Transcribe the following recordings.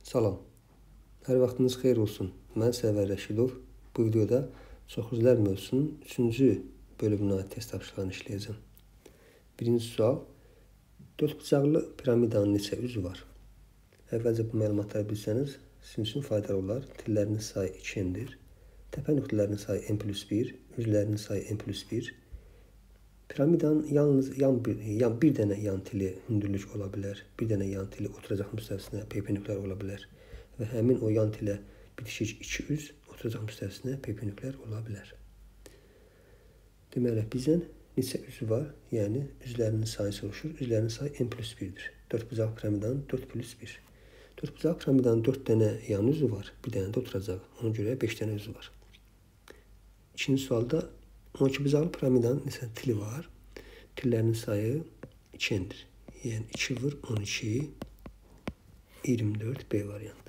Salam, hər vaxtınız xeyir olsun. Mən Səvər Rəşidov. Bu videoda çoxüzlər mövzusunun 3-cü bölümünə test tapşırığını işləyəcəm. Birinci sual, 4-bucaqlı piramidanın neçə üzü var? Əvvəlcə bu məlumatları bilsəniz, sizin üçün faydalı olar. Tillərinin sayı 2n'dir. Təpə nöqtələrinin sayı n+1, üzlərinin sayı n+1. Piramidanın yalnız bir dənə yan tili hündürlük ola bilər. Bir dənə yan tili oturacaq müstəvisinə perpendikulär ola bilər. Və həmin o yan tilə bitişik 2 üz oturacaq müstəvisinə perpendikulär ola bilər. Deməli, bizdən neçə üzü var? Yəni, üzlərinin sayı soruşur. Üzlərinin sayı n+1'dir. 4-bucaq piramidanın 4+1. 4-bucaq piramidanın 4 dənə yan üzü var. Bir dənə də oturacaq. Ona görə 5 dənə üzü var. İkinci sualda 12-bucaqlı piramidanın neçə tili var? Tillərinin sayı 2n'dir. Yəni 2 vur 12, 24 B variantı.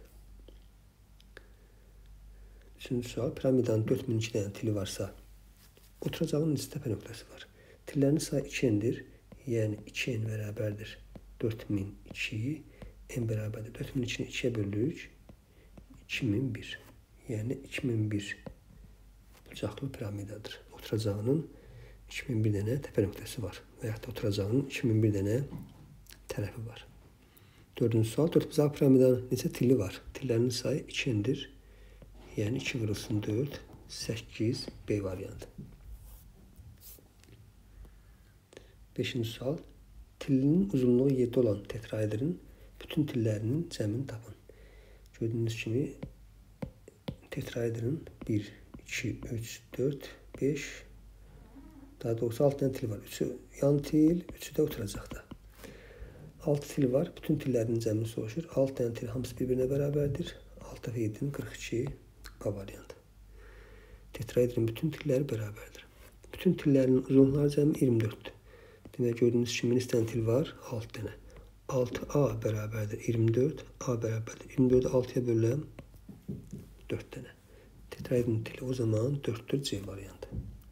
Üçüncü sual, piramidanın 4002 dənə tili varsa, oturacağın neçə təpə nöqtəsi var? Tillərinin sayı 2n'dir. Yəni 2n bərabərdir 4002, n bərabərdir 4002'ni 2'yə bölürük, 2001. Yəni 2001 bucaqlı piramidadır. Oturacağının 2001 dənə təpə nöqtəsi var və yaxud da oturacağının 2001 dənə tərəfi var. Dördüncü sual, 4-bucaq piramidanın neçə tili var? Tillərinin sayı 2n'dir. Yəni 2 vurulsun 4, 8 B variantı. Beşinci sual, tilinin uzunluğu 7 olan tetraedrin bütün tillərinin cəmini tapın. Gördüyünüz kimi tetraedrin 1, 2, 3, 4, 5, daha doğrusu 6 dənə til var. 3'ü yan til, 3'ü də oturacaqda. 6 til var. Bütün tillərinin cəmini soruşur. 6 dənə til hamısı bir-birinə bərabərdir. 6 və 7'nin 42 A variantı. Tetraedrin bütün tilləri bərabərdir. Bütün tillərinin uzunluqları cəmi 24'dür. Demək, gördüyünüz kimi neçə dənə til var? 6 dənə. 6A bərabərdir 24, A bərabərdir 24'ü 6'ya bölürəm 4 dənə. Tetraedrin tili o zaman 4'dür C variantı.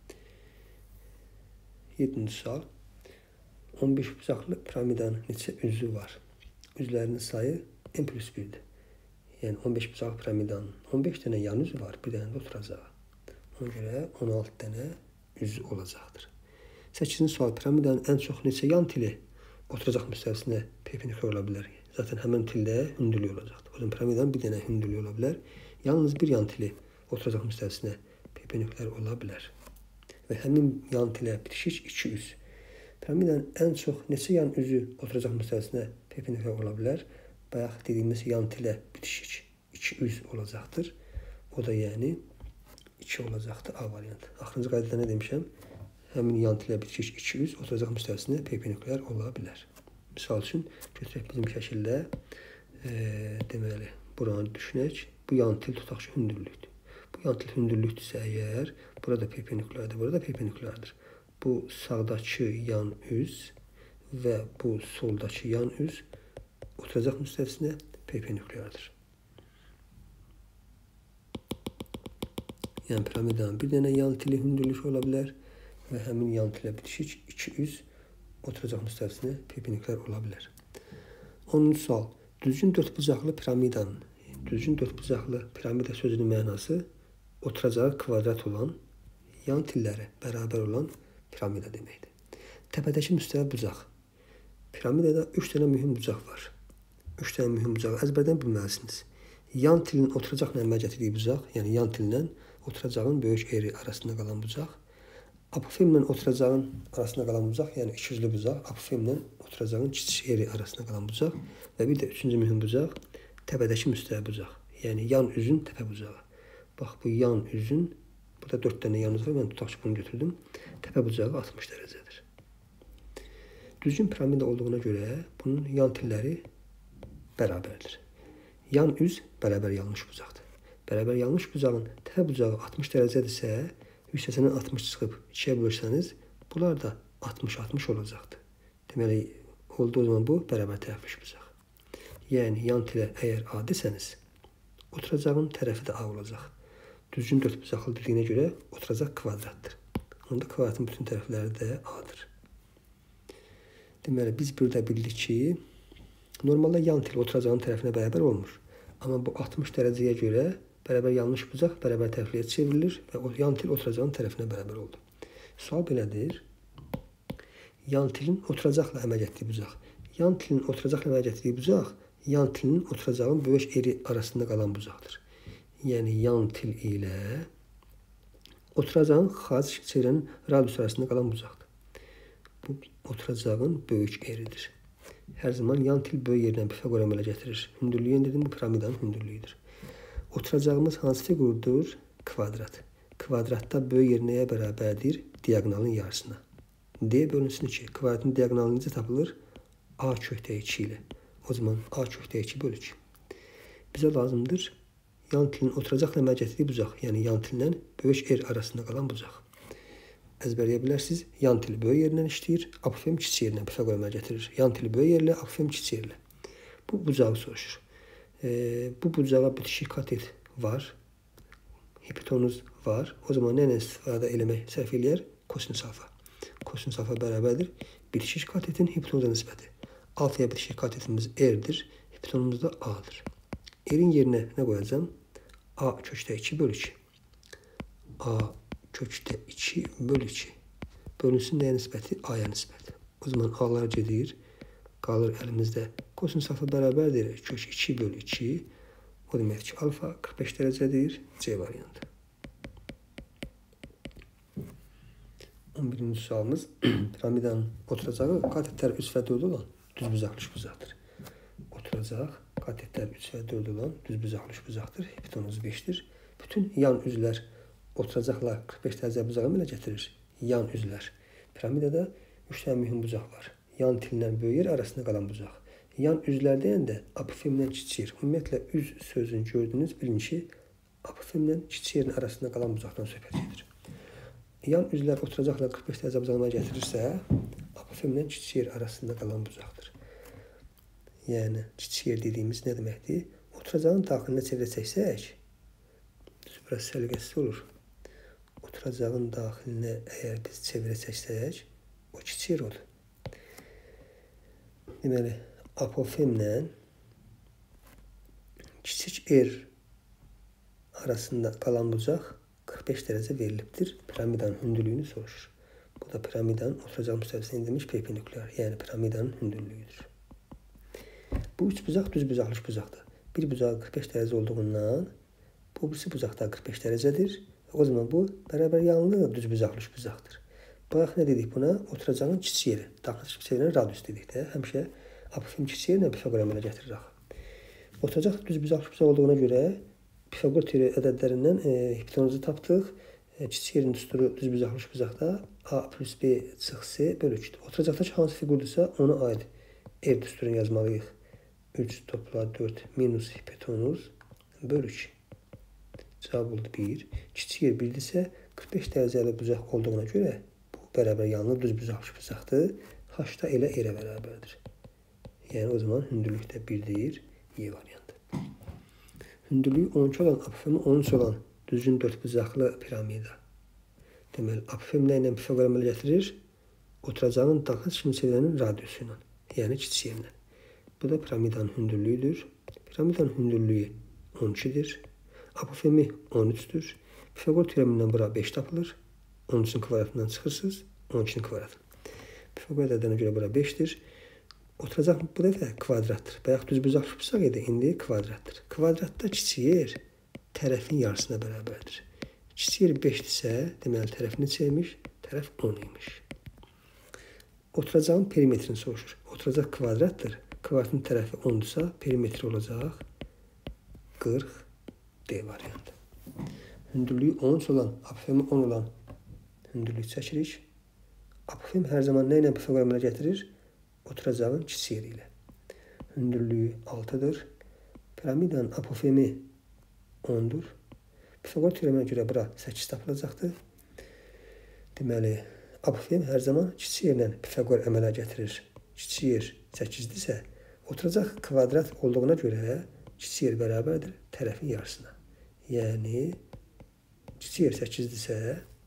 7-ci sual. 15 bucaqlı piramidanın neçə üzü var? Üzlərinin sayı n+1'dir. Yəni 15 bucaqlı piramidanın 15 dənə yan üzü var, bir dənə də oturacağı. Ona görə 16 dənə üzü olacaqdır. 8-ci sual. Piramidanın ən çox neçə yan tili oturacaq müstəvisinə perpendikulär ola bilər? Zaten həmin tildə hündürlük olacaqdır. O zaman piramidanın bir dənə hündürlüyü ola bilər. Yalnız bir yan tili oturacaq müstəvisinə perpendikulär ola bilər. Və həmin yan tilə bitişik 2 üz. Piramidanın ən çox neçə yan üzü oturacaq müstəvisinə perpendikulär ola bilər? Bayaq dediyimiz yan tilə bitişik 2 üz olacaqdır. O da yəni 2 olacaqdır A variantı. Axırıncı qaydada nə demişəm? Həmin yan tilə bitişik 2 üz oturacaq müstəvisinə perpendikulär ola bilər. Misal üçün, götürək bizim şəkildə deməli, buranı düşünək. Bu yan til tutaq ki, hündürlükdür. Bu yan til hündürlükdürsə əgər, burada perpendikulärdir, burada perpendikulärdir. Bu sağdakı yan üz və bu soldakı yan üz oturacaq müstəvisinə perpendikulärdir. Yəni piramidanın bir dənə yan tili hündürlük ola bilər və həmin yan tilə bitişik 2 üz oturacaq müstəvisinə perpendikulär ola bilər. 10-cu sual. Düzgün 4-bucaqlı piramidanın, düzgün 4-bucaqlı piramida sözünün mənası oturacağı kvadrat olan, yan tilləri bərabər olan piramida deməkdir. Təpədəki müstəvi bucaq. Piramidada 3 dənə mühüm bucaq var. 3 dənə mühüm bucağı əzbərdən bilməlisiniz. Yan tilin oturacaqla əməl gətirdiyi bucaq, yəni yan tillə oturacağın böyük eri arasında qalan bucaq. Apofemlə oturacağın arasında qalan bucaq, yəni ikiyüzlü bucaq. Apofemlə oturacağın kiçik eri arasında qalan bucaq. Və bir də 3-cü mühüm bucaq, təpədəki müstəvi bucaq. Yəni yan üzün təpə bucağı. Bax, bu yan üzün, burada 4 dənə yan üzü var. Mən tutaq ki, bunu götürdüm. Təpə bucağı 60 dərəcədir. Düzgün piramida olduğuna görə bunun yan tilləri bərabərdir. Yan üz bərabər yanlış bucaqdır. Bərabər yanlış bucağın təpə bucağı 60 dərəcədirsə, hissəsindən 60 çıxıb 2'yə bölsəniz, bunlar da 60-60 olacaqdır. Deməli, oldu o zaman bu bərabər tərəfli bucaq. Yəni, yan tilə əgər A desəniz, oturacağın tərəfi də A olacaq. Düzgün 4-bucaqlı dediyinə görə oturacaq kvadratdır. Onda kvadratın bütün tərəfləri də A-dır. Deməli, biz burada bildik ki, normalda yan til oturacağın tərəfinə bərabər olmur. Amma bu 60 dərəcəyə görə bərabər yanlış bucaq bərabər tərəfliyə çevrilir və o yan til oturacağın tərəfinə bərabər oldu. Sual belədir. Yan tilin oturacaqla əməl etdiyi bucaq. Yan tilin oturacaqla əməl etdiyi bucaq yan tilin oturacağın böyük eri arasında qalan bucaqdır. Yəni yan til ilə oturacağın xaric çevrənin radiusu arasında qalan bucaqdır. Bu oturacağın böyük eridir. Hər zaman yan til böyük yerinə Pifaqor əmələ gətirir. Hündürlüyü dedim, bu piramidanın hündürlüyüdür. Oturacağımız hansı fiqurdur? Kvadrat. Kvadratda böyük yer nəyə bərabərdir? Diaqonalın yarısına. D bölünsün 2. Kvadratın diaqonalı necə tapılır? A kökdə 2 ilə. O zaman A kökdə 2 bölü 2. Bizə lazımdır yan tilin oturacaqla əməl gətirdiyi bucaq, yəni yan tillə böyük er arasında qalan bucaq. Əzbərləyə bilərsiniz. Yan tili böyük yerindən işləyir, apofem kiçik yerindən Pifaqor əmələ gətirir. Yan tili böyük yerlə, apofem kiçik yerlə. Bu bucağı soruşur. Bu bucağa bitişik katet var. Hipotenuz var. O zaman nə ilə istifadə eləmək sərf eləyər? Kosinus alfa. Kosinus alfa bərabərdir bitişik katetin hipotenuza nisbəti. Alfaya bitişik katetimiz R-dir. Hipotenuzumuz da A-dır. R-in yerinə nə qoyacağım? A kökdə 2 bölü 2. A kökdə 2 bölü 2. Bölünsün nəyə nisbəti? A-ya nisbəti. O zaman A-lar gedir. Qalır əlimizdə. Kosinus alfa bərabərdir. Kök 2 bölü 2. O demək ki, alfa 45 dərəcədir. C variantı. 11-ci sualımız piramidanın oturacağı katetlər 3 və 4 olan düzbucaqlı üçbucaqdır. Oturacaq katetlər 3 və 4 olan düzbucaqlı üçbucaqdır. Hipotenuz 5-dir. Bütün yan üzlər oturacaqla 45 dərəcə bucağı əmələ gətirir. Yan üzlər. Piramidada 3 dənə mühüm bucaq var. Yan tillə böyük yer arasında qalan bucaq. Yan üzlər deyəndə apofemdən kiçik yer. Ümumiyyətlə üz sözünü gördünüz, bilin ki, apofemdən kiçik yerin arasında qalan bucaqdan söhbət gedir. Yan üzlər oturacaqla 45 dərəcə bucağına gətirirsə, apofemdən kiçik yer arasında qalan bucaqdır. Yəni, kiçik yer dediyimiz nə deməkdir? Oturacağın daxilinə çevirəcəksək, biraz səliqəsiz olur. Oturacağın daxilinə əgər biz çevirəcəksək, o kiçik yer olur. Deməli, apofemlə kiçik er arasında qalan bucaq 45 dərəcə verilibdir. Piramidanın hündürlüyünü soruşur. Bu da piramidanın oturacaq müstəvisinə endirilmiş perpendikulyar, yəni piramidanın hündürlüyüdür. Bu üç bucaq düz bucaqlı bucaqdır. Bir bucağı 45 dərəcə olduğundan bu birisi bucaqda 45 dərəcədir. O zaman bu bərabər yanlı düz bucaqlı bucaqdır. Bayaq nə dedik buna? Oturacağın kiçik yeri. Daxil çevirən radius dedik də. Həmişə apofem kiçik yerinə Pifaqor əmələ gətiririk. Oturacaq düz bucaqlı bucaq olduğuna görə Pifaqor teori ədədlərindən hipotenuzu tapdıq. Kiçik yerin düsturu düz bucaqlı bucaqda A plus B çıx C bölü 2-dir. Oturacaqdakı hansı fiqurdursa ona aid R düsturunu yazmalıyıq. 3 topla 4 minus hipotenuz bölü 2. Cavab oldu 1. Kiçik yer 1-dirsə 45 dərəcəli bucaq olduğuna görə bu bərabər yanlı düz bucaqlı bucaqdır. H da elə R-ə bərabərdir. Yəni o zaman hündürlük də 1-dir. Y variantı. Hündürlüyü 12 olan, apofemi 13 olan düzgün 4 bucaqlı piramida. Deməli, apofem nə ilə Pifaqor əmələ gətirir? Oturacağın daxil kimi çevrənin radiusu ilə, yəni kiçik yerlə. Bu da piramidanın hündürlüyüdür. Piramidanın hündürlüyü 12-dir. Apofemi 13-dür. Pifaqor teoremindən bura 5 tapılır. 13-ün kvadratından çıxırsınız, 12-nin kvadratı. Pifaqor ədədlərinə görə bura 5-dir. Oturacaq bu dəfə kvadratdır. Bayaq düz bucaqlı bucaq idi, indi kvadratdır. Kvadratda kiçik yer tərəfin yarısına bərabərdir. Kiçik yer 5-dirsə, deməli tərəfini çəkmiş, tərəf 10 imiş. Oturacağın perimetrini soruşur. Oturacaq kvadratdır. Kvadratın tərəfi 10-dursa, perimetri olacaq 40 D variantı. Hündürlüyü 13 olan, apofemi 10 olan hündürlük çəkirik. Apofem hər zaman nə ilə Pifaqor əmələ gətirir? Oturacağın kiçik yeri ilə. Hündürlüyü 6-dır. Piramidanın apofemi 10-dur. Pifaqor teoreminə görə bura 8 tapılacaqdır. Deməli, apofem hər zaman kiçik yerlə Pifaqor əmələ gətirir. Kiçik yer 8-dirsə, oturacaq kvadrat olduğuna görə kiçik yer bərabərdir tərəfin yarısına. Yəni, kiçik yer 8-dirsə,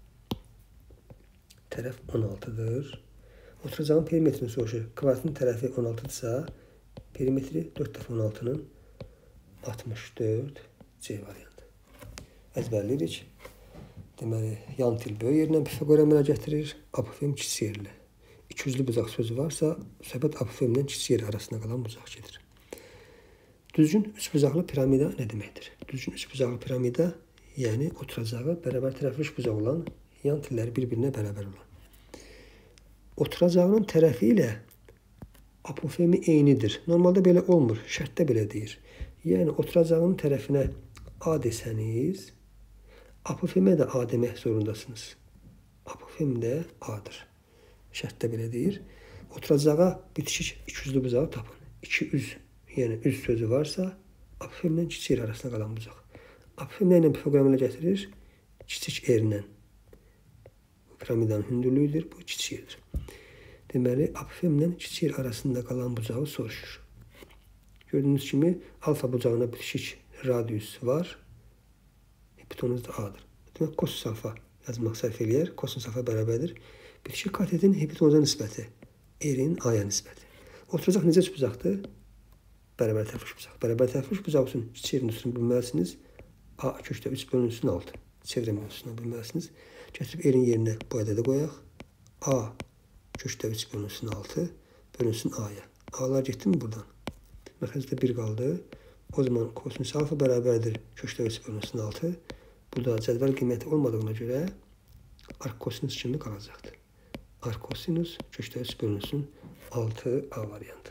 tərəf 16-dır. Oturacağın perimetrini soruşur. Kvadratın tərəfi 16-dırsa, perimetri 4 dəfə 16-nın 64 C variantı. Əzbərləyirik. Deməli, yan til böyük yerindən Pifaqor əmələ gətirir, apofem kiçik yerlə. İki üzlü buzaq sözü varsa, söhbət apofemlə kiçik yer arasında qalan buzaq gedir. Düzgün üçbucaqlı piramida nə deməkdir? Düzgün üçbucaqlı piramida, yəni oturacağı bərabər tərəfli üçbucaq olan yan tilləri bir-birinə bərabər olan. Oturacağının tərəfi ilə apofemi eynidir. Normalda belə olmur, şərtdə belə deyir. Yəni oturacağının tərəfinə A desəniz, apofemə də A demək zorundasınız. Apofem də A-dır. Şərtdə belə deyir. Oturacağa bitişik ikiyüzlü bucağı tapın. İki üz, yəni üz sözü varsa, apofemlə kiçik yer arasında qalan bucaq. Apofem nə ilə Pifaqor əmələ gətirir? Kiçik erlə. Piramidanın hündürlüyüdür, bu kiçik yerdir. Deməli, apofemlə kiçik yer arasında qalan bucağı soruşur. Gördüyünüz kimi, alfa bucağına bitişik radius var. Hipotenuz da A-dır. Demək, kosinus alfa yazmaq sərf eləyər. Kosinus alfa bərabərdir. Bitişik katetin hipotenuza nisbəti. R-in A-ya nisbəti. Oturacaq necə üçbucaqdır? Bərabər tərəfli üçbucaq. Bərabər tərəfli üçbucaq üçün kiçik yerin üstünü bilməlisiniz. A kökdə 3 bölünsün 6. Çevrə mövzusunu bilməlisiniz. Gətirib R-in yerinə bu ədədə qoyaq. A kökdə 3 bölünsün 6. Bölünsün A-ya. A-lar getdi mi buradan? Məxrəcdə 1 qaldı. O zaman kosinus alfa bərabərdir kökdə 3 bölünsün 6. Bu da cədvəl qiyməti olmadığına görə arc-kosinus kimi qalacaqdır. Arc-kosinus kökdə 3 bölünsün 6 A variantı.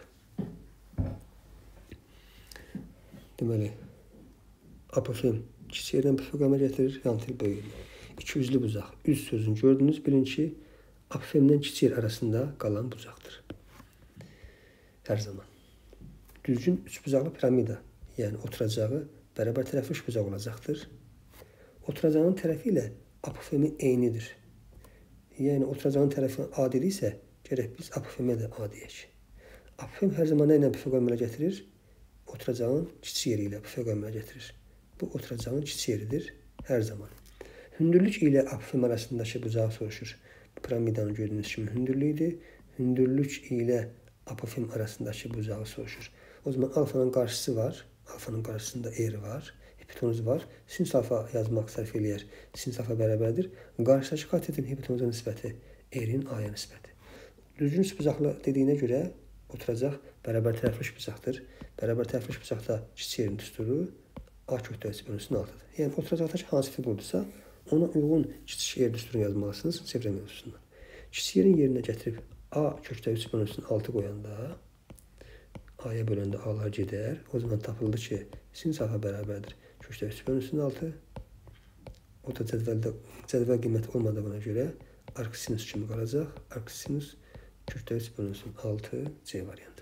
Deməli, apofem kiçik yerdən Pifaqor əmələ gətirir, yan til böyük yerdən. İki üzlü bucaq. Üz sözünü gördünüz. Bilin ki, apofemdən kiçik yer arasında qalan bucaqdır. Hər zaman. Düzgün üçbucaqlı piramida, yəni oturacağı bərabər tərəfli üçbucaq olacaqdır. Oturacağının tərəfi ilə apofemi eynidir. Yəni, oturacağının tərəfi A dediksə, gərək biz apofemə də A deyək. Apofem hər zaman nə ilə Pifaqor əmələ gətirir? Oturacağın kiçik yeri ilə Pifaqor əmələ gətirir. Bu, oturacağın kiçik yeridir hər zaman. Hündürlük ilə apofem arasındakı bucağı soruşur. Bu piramidanın gördüyünüz kimi hündürlüyüdür. Hündürlük ilə apofem arasındakı bucağı soruşur. O zaman alfanın qarşısı var. Alfanın qarşısında R var. Hipotenuz var. Sinüs alfa yazmaq sərf eləyər. Sinüs alfa bərabərdir. Qarşıdakı katetin hipotenuza nisbəti R-in A-ya nisbəti. Düzgün üçbucaqlı dediyinə görə oturacaq bərabər tərəfli üçbucaqdır. Bərabər tərəfli üçbucaqda kiçik yerin düsturu A kökdə 3 bölünsün 6-dır. Yəni oturacaqdakı hansı fiqurdursa, ona uyğun kiçik yer düsturunu yazmalısınız çevrə mövzusundan. Kiçik yerin yerinə gətirib A kökdə 3 bölünsün 6 qoyanda A-ya böləndə A-lar gedər. O zaman tapıldı ki, sinüs alfa bərabərdir kökdə 3 bölünsün 6. O da cədvəl qiyməti olmadığına görə arc-sinus kimi qalacaq. Arc-sinus kökdə 3 bölünsün 6 C variantı.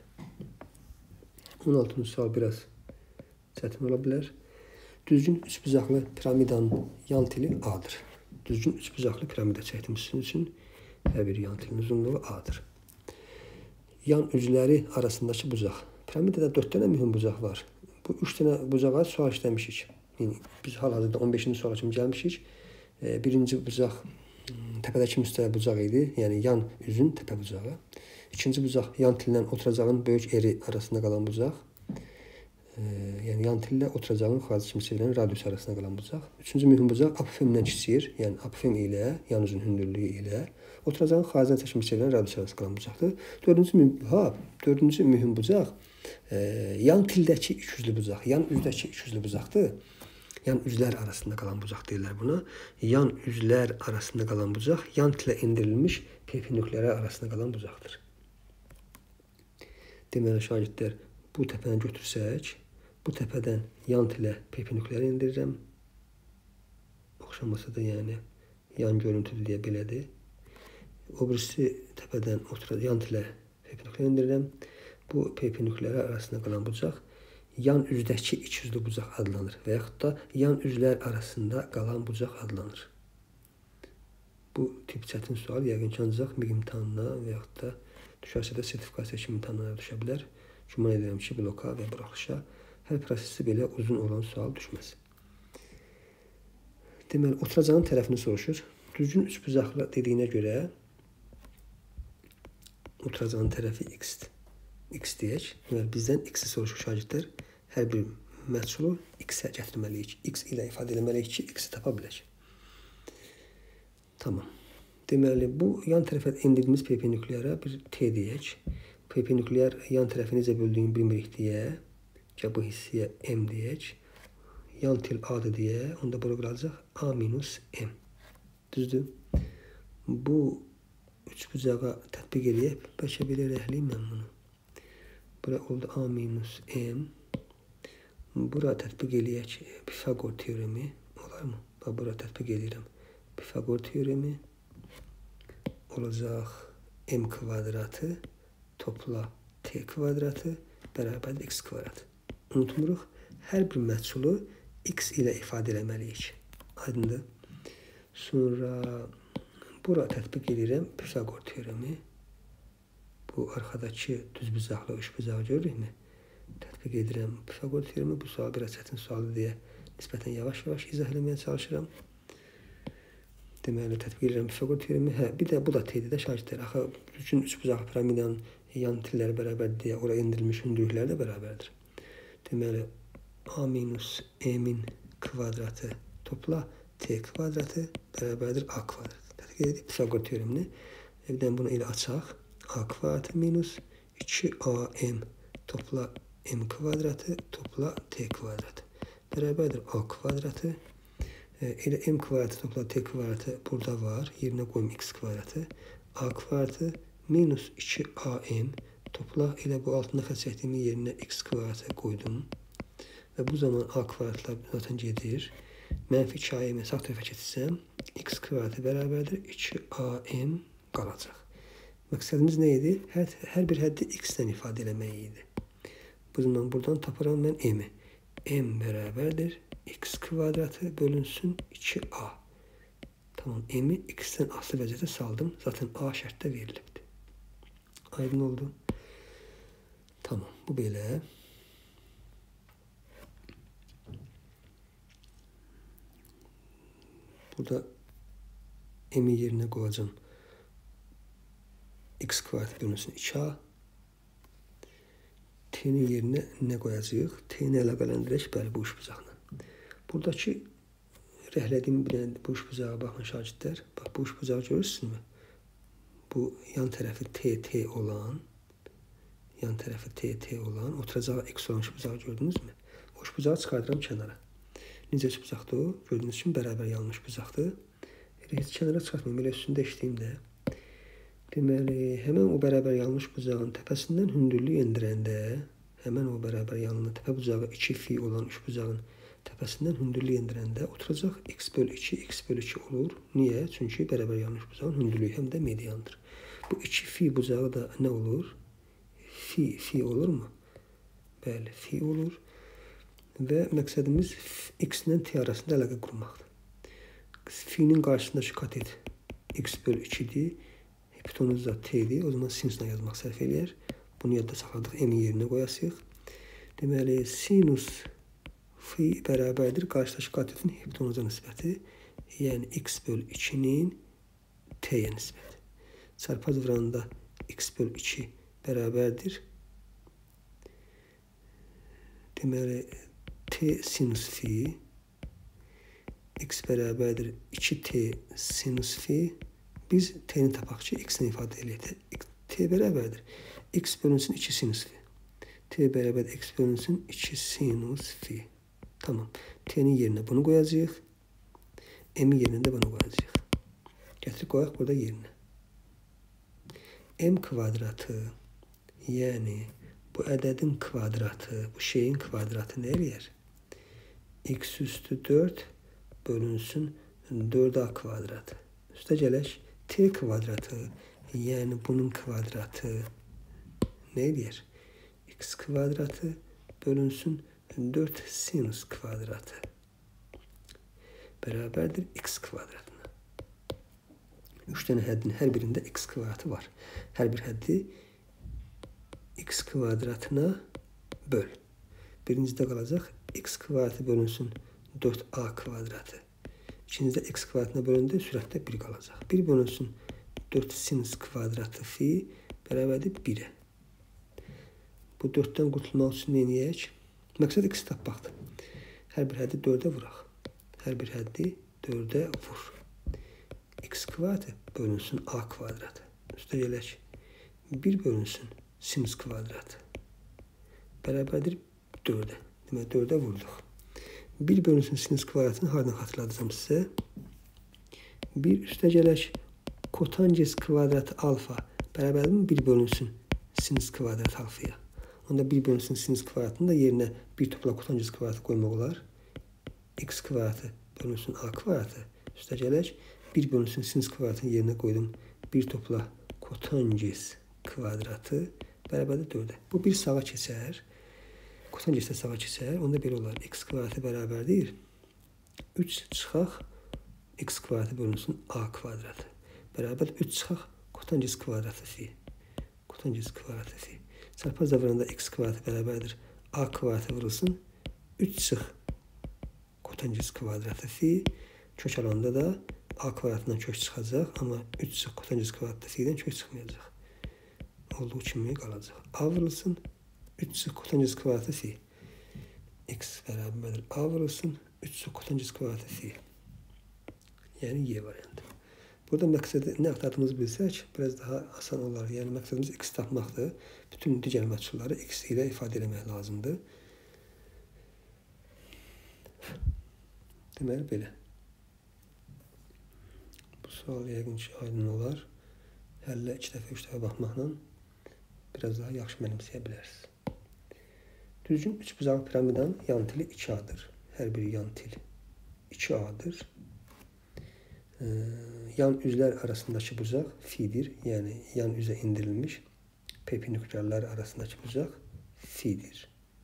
16-cı sual biraz çətin ola bilər. Düzgün üçbucaqlı piramidanın yan tili A-dır. Düzgün üçbucaqlı piramida çəkdiyimiz üçün hər bir yan tilin uzunluğu A-dır. Yan üzləri arasındakı bucaq. Piramidada 4 dənə mühüm bucaq var. Bu 3 dənə bucağa sual işləmişik. Yəni, biz hal-hazırda 15-ci suala kimi gəlmişik. Birinci bucaq təpədəki müstəvi bucaq idi. Yəni, yan üzün təpə bucağı. İkinci bucaq yan tillə oturacağın böyük eri arasında qalan bucaq. Yəni, yan tillə oturacağın xarici kimi çevirən radius arasında qalan bucaq. Üçüncü mühüm bucaq apofemdən kiçir. Yəni, apofem ilə, yan üzün hündürlüyü ilə oturacağın xaricdən çəkimi çevirən radius arasında qalan bucaqdır. Dördüncü mühüm bucaq yan tildəki ikiyüzlü bucaq. Yan üzdəki ikiyüzlü bucaqdır. Yan üzlər arasında qalan bucaq deyirlər buna. Yan üzlər arasında qalan bucaq yan tilə endirilmiş perpendikulярlar arasında qalan bucaqdır. Deməli, şagirdlər, bu təpəni götürsək, bu təpədən yan tilə perpendikulyar endirirəm. Oxşamasa da, yəni, yan görüntülü deyə belədir. O birisi təpədən yan tilə perpendikulyar endirirəm. Bu perpendikulyarlar arasında qalan bucaq yan üzdəki ikiyüzlü bucaq adlanır və yaxud da yan üzlər arasında qalan bucaq adlanır. Bu tip çətin sual yəqin ki, ancaq MİQ imtahanına və yaxud da düşərsə də sertifikasiya kimi imtahanlara düşə bilər. Güman edirəm ki, bloka və buraxışa hər prosesi belə uzun olan sual düşməz. Deməli, oturacağın tərəfini soruşur. Düzgün üçbucaqlı dediyinə görə oturacağın tərəfi X-dir. X deyək. Deməli, bizdən X-i soruşur şagirdlər. Hər bir məhsulu x-ə gətirməliyik. X ilə ifadə etməliyik ki, x-i tapa bilək. Tamam. Deməli, bu yan tərəfə endirdiyimiz perpendikuliyara bir t deyək. Perpendikulyar yan tərəfi necə böldüyünü bilmirik deyə, ki, bu hissəyə m deyək. Yan tel a-dır deyə, onda bura qalacaq a minus m. Düzdür? Bu üçbucağa tətbiq edək. Bəlkə belə rəhliyim mən bunu. Bura oldu a minus m. Bura tətbiq edək Pifagor teoremi. Olar mı? Bura tətbiq edirəm. Pifagor teoremi olacaq m kvadratı topla t kvadratı bərabərdir x kvadrat. Unutmuruq, hər bir məhsulu x ilə ifadə eləməliyik. Aydındır. Sonra bura tətbiq edirəm Pifagor teoremi. Bu arxadakı düzbucaqlı üçbucağı görürükmü? Tətbiq edirəm Pifagor teoremi. Bu sual biraz çətin sualdır deyə nisbətən yavaş-yavaş izah eləməyə çalışıram. Deməli, tətbiq edirəm Pifagor teoremi. Bir də bu da t-dir də şagirdlər. Axı, bütün üçbucaqlı piramidanın yan tilləri bərabərdir deyə oraya endirilmiş hündürlüklər də bərabərdir. Deməli, a minus m-in kvadratı topla t kvadratı bərabərdir a kvadratı. Tətbiq edib Pifagor teoremini. Evdən bunu elə açaq. A kvadratı minus 2am topla m kvadratı topla t kvadratı bərabərdir a kvadratı. Elə m kvadratı topla t kvadratı burada var. Yerinə qoyum x kvadratı. A kvadratı minus 2am topla elə bu altında xətt çəkdiyimi yerinə x kvadratı qoydum. Və bu zaman a kvadratlar zaten gedir. Mənfi 2am sağ tərəfə keçirsəm x kvadratı bərabərdir 2am qalacaq. Məqsədimiz nə idi? Hər bir həddi x ilə ifadə eləmək idi. Bu zaman buradan tapıram mən m-i. M bərabərdir x kvadratı bölünsün 2a. Tamam, m-i x-dən asılı vəziyyətə saldım. Zaten a şərtdə verilibdir. Aydın oldu. Tamam, bu belə. Burada m-i yerinə qoyacam. X kvadratı bölünsün 2a. T-nin yerinə nə qoyacağıq? T-ni əlaqələndirək, bəli, bu üçbucaqla. Buradakı rəhlədiyim bu üçbucağa baxın şagirdlər. Bax, bu üçbucağı görürsünüzmü? Bu yan tərəfi t olan, oturacağı x olan üçbucağı gördünüzmü? O üçbucağı çıxardıram kənara. Necə üçbucaqdır o? Gördüyünüz kimi bərabər yanlış üçbucaqdır. Elə heç kənara çıxartmayım, elə üstündə işləyim də. Deməli, həmən o bərabər yanlış bucağın təpəsindən hündürlük endirəndə, həmən o bərabər yanına təpə bucağı 2 olan üçbucağın təpəsindən hündürlük endirəndə oturacaq x bölü 2 olur. Niyə? Çünki bərabər yanlış bucağın hündürlüyü həm də mediandır. Bu 2 bucağı da nə olur? Fi olurmu? Bəli, fi olur. Və məqsədimiz x ilə t arasında əlaqə qurmaqdır. Fi'nin qarşısındakı katet x bölü 2-dir. Hipotenuz da t'dir. O zaman sinusla yazmaq sərf eləyər. Bunu yadda saxladıq. M-in yerinə qoyasıq. Deməli, sinus fi bərabərdir qarşıdakı katetin hipotenuza nisbəti. Yəni, x bölü 2-nin t'yə nisbəti. Çarpaz vuranda x bölü 2 bərabərdir. Deməli, t sinus fi x bərabərdir 2t sinus fi. Biz t'ni tapaq ki, x-ni ifadə eləyək. T bərabərdir. X bölünsün 2 sinus fi. T bərabərdir x bölünsün 2 sinus fi. Tamam. T'nin yerinə bunu qoyacağıq. M-in yerinə də bunu qoyacağıq. Gətirib qoyaq burada yerinə. M kvadratı, yəni bu ədədin kvadratı, bu şeyin kvadratı nə eləyər? X üstü 4 bölünsün 4a kvadratı. Üstə gələk. T kvadratı, yəni bunun kvadratı nə eləyər? X kvadratı bölünsün 4 sinus kvadratı bərabərdir x kvadratına. 3 dənə həddin hər birində x kvadratı var. Hər bir həddi x kvadratına böl. Birincidə qalacaq x kvadratı bölünsün 4a kvadratı. İkincidə x kvadratına bölündə sürətdə 1 qalacaq. 1 bölünsün 4 sinus kvadratı fi bərabərdir 1-ə. Bu 4-dən qurtulmaq üçün nə edək? Məqsəd x tapmaqdır. Hər bir həddi 4-ə vuraq. Hər bir həddi 4-ə vur. X kvadratı bölünsün a kvadratı. Üstə gələk 1 bölünsün sinus kvadratı. Bərabərdir 4-ə. Demək 4-ə vurduq. 1 bölünsün sinus kvadratını haradan xatırladacağım sizə? 1 üstə gələk kotangens kvadratı alfa bərabərdir 1 bölünsün sinus kvadratı alfaya. Onda 1 bölünsün sinus kvadratını da yerinə 1 topla kotangens kvadratı qoymaq olar. X kvadratı bölünsün a kvadratı. Üstə gələk 1 bölünsün sinus kvadratını yerinə qoydum. 1 topla kotangens kvadratı bərabərdir 4-ə. Bu bir sağa keçər. Kotangens də sağa keçər. Onda belə olar. X kvadratı bərabərdir 3 çıxaq x kvadratı bölünsün a kvadratı. Bərabər 3 çıxaq kotangens kvadratı fi. Kotangens kvadratı fi. Çarpazla vuranda x kvadratı bərabərdir a kvadratı vurulsun 3 çıx kotangens kvadratı fi. Kök alanda da a kvadratından kök çıxacaq, amma 3 çıx kotangens kvadratı fi'dən kök çıxmayacaq. Olduğu kimi qalacaq. A vurulsun 3 çıx kotangens kvadratı fi. X bərabərdir a vurulsun 3 çıx kotangens kvadratı fi. Yəni y variantı. Burada məqsədi nə axtardığımızı bilsək, biraz daha asan olar. Yəni məqsədimiz x tapmaqdır. Bütün digər məhdudları x ilə ifadə etmək lazımdır. Deməli belə. Bu sual yəqin ki aydın olar. Həllə 2 dəfə, 3 dəfə baxmaqla biraz daha yaxşı mənimsəyə bilərsiniz. Düzgün 3 bucaqlı piramidanın yan tili 2A-dır. Hər bir yan til 2A-dır. Yan üzlər arasındakı bucaq fi'dir. Yəni yan üzə indirilmiş perpendikulyarlar arasındakı bucaq fi'dir.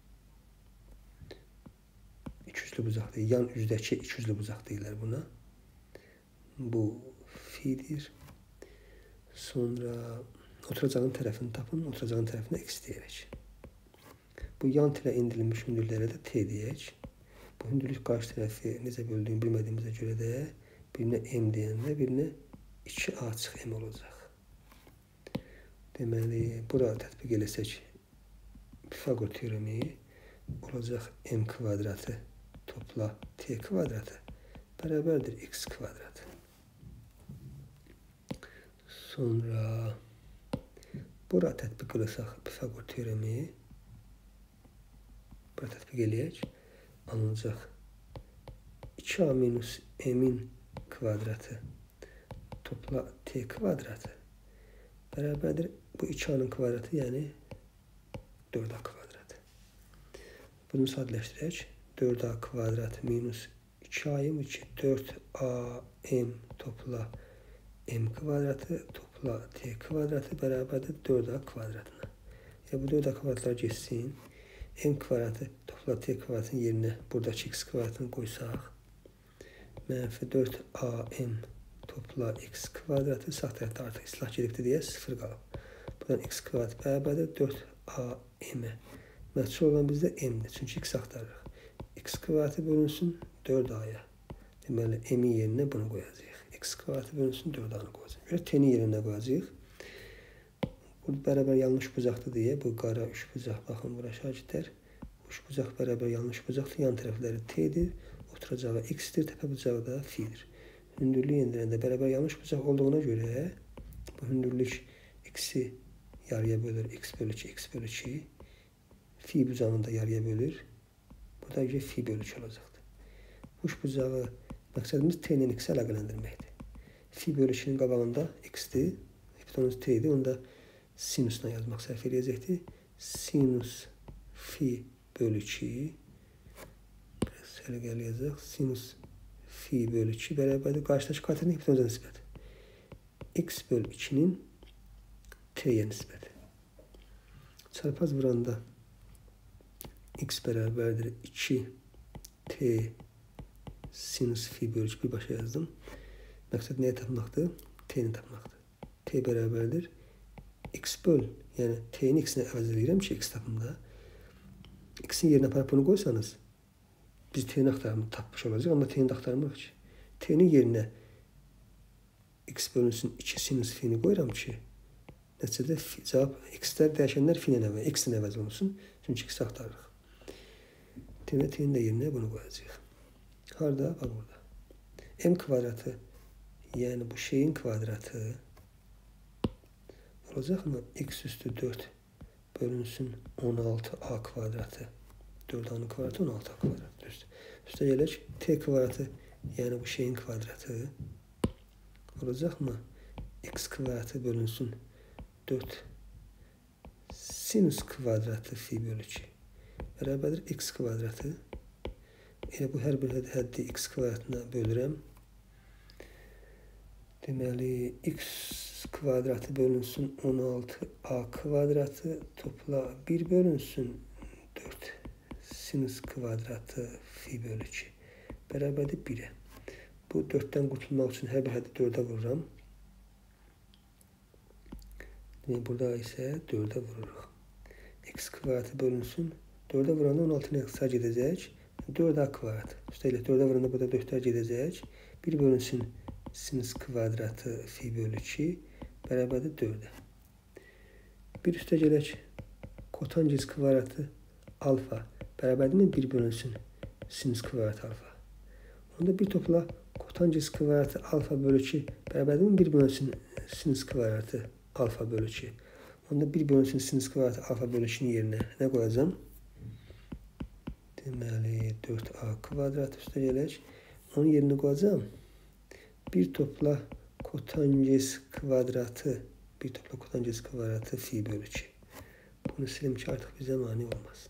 İkiyüzlü bucaq deyil. Yan üzdəki ikiyüzlü bucaq deyirlər buna. Bu fi'dir. Sonra oturacağın tərəfini tapın. Oturacağın tərəfinə x deyərək. Bu yan tilə indirilmiş hündürlüklərə də t deyək. Bu hündürlük qarşı tərəfi necə böldüyünü bilmədiyimizə görə də birinə m deyəndə birinə 2a çıx m olacaq. Deməli, bura tətbiq eləsək Pifagor teoremi olacaq m kvadratı topla t kvadratı bərabərdir x kvadratı. Sonra bura tətbiq eləsək Pifagor teoremi bura tətbiq eləyək. Alınacaq 2a minus m'in kvadratı topla t kvadratı bərabərdir. Bu 2a'nın kvadratı, yəni 4a kvadratı. Bunu sadələşdirək. 4a kvadrat minus 2a'yım 4am topla m kvadratı topla t kvadratı bərabərdir 4a kvadratına. Bu 4a kvadratlar geçsin. M kvadratı topla t kvadratının yerinə buradakı x kvadratını qoysaq. Mənfi 4am topla x kvadratı sağ tərəfdə artıq islah gedibdir deyə 0 qalıb. Buradan x kvadrat bərabərdir 4am. Məhdud olan bizdə m'dir. Çünki x axtarırıq. X kvadratı bölünsün 4a'ya. Deməli m'in yerinə bunu qoyacağıq. X kvadratı bölünsün 4a'nı qoyacağıq. Görə t'nin yerinə qoyacağıq. Bu bərabər yanlış bucaqdır deyə bu qara üç bucaq, baxın bura şagirdlər. Üç bucaq bərabər yanlış bucaqdır. Yan tərəfləri t'dir. Oturacağı x-dir. Təpə bucağı da fi'dir. Hündürlüyü endirəndə bərabər yanlış bucaq olduğuna görə bu hündürlük x-i yarıya bölür. X bölü 2, x bölü 2. Fi bucağını da yarıya bölür. Bu da fi bölü 2 olacaqdır. Bu üç bucağı məqsədimiz t ilə x-i əlaqələndirməkdir. Fi bölü 2-nin qabağında x-dir. Hipotenuz t-dir. Onda sinusla yazmaq səhv eləyəcəkdir. Sinus fi bölü 2 biraz səliqəli yazacaq. Sinus fi bölü 2 bərabərdir. Qarşıdakı katerin hipotenuza nisbəti. X bölü 2-nin t'yə nisbəti. Çarpaz vuranda x bərabərdir 2 t sinus fi bölü 2 birbaşa yazdım. Məqsəd nəyə tapmaqdır? T'ni tapmaqdır. T bərabərdir x böl, yəni t'ni x-nə əvəz edirəm ki, x tapımda. X-in yerinə aparıb bunu qoysanız, biz t'ni axtarımı tapmış olacaq, amma t'ni də axtarmırıq ki. T'nin yerinə x bölünsün 2 sinus fi'ni qoyuram ki, nəticədə cavab x-lər dəyişənlər fi'nin əvəz, x-in əvəz olunsun. Çünki x axtarırıq. Demək, t'nin də yerinə bunu qoyacağıq. Harada? Bax burada. M kvadratı, yəni bu şeyin kvadratı olacaq mı? X üstü 4 bölünsün 16A kvadratı. 4A'nın kvadratı 16A kvadratı. Üstə gələk T kvadratı, yəni bu şeyin kvadratı olacaq mı? X kvadratı bölünsün 4 sinüs kvadratı fi bölü 2 bərabərdir x kvadratı. Elə bu hər bir həddi x kvadratına bölürəm. Deməli, x kvadratı bölünsün 16a kvadratı topla 1 bölünsün 4 sinüs kvadratı fi bölü 2 bərabərdir 1'ə. Bu 4'dən qurtulmaq üçün hər bir həddi 4'ə vururam. Deməli, burada isə 4'ə vururuq. X kvadratı bölünsün 4'ə vuranda 16'nın sağ gedəcək. 4a kvadrat. Üstəlik 4'ə vuranda burada 4'lər gedəcək. 1 bölünsün sinüs kvadratı fi bölü 2 bərabərdir 4'ə. Bir üstə gələk kotangens kvadratı alfa bərabərdirmi 1 bölünsün sinüs kvadratı alfa. Onda bir topla kotangens kvadratı alfa bölü 2 bərabərdirmi 1 bölünsün sinüs kvadratı alfa bölü 2. Onda 1 bölünsün sinüs kvadratı alfa bölü 2'nin yerinə nə qoyacağım? Deməli 4a kvadrat üstə gələk. Onun yerinə qoyacağım. Bir topla kotangens kvadratı fi bölü 2. Bunu silim ki artıq bizə mani olmaz.